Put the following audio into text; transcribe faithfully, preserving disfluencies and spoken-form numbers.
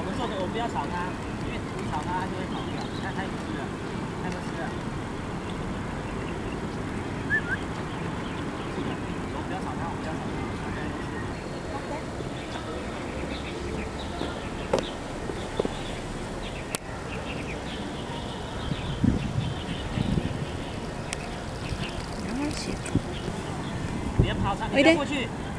们做的，我们不要吵它，因为你吵它，它就会跑掉。你看它有吃了，它有吃了。是的，我们不要吵它，我们不要吵它。 没关系。 别跑上，你别过去。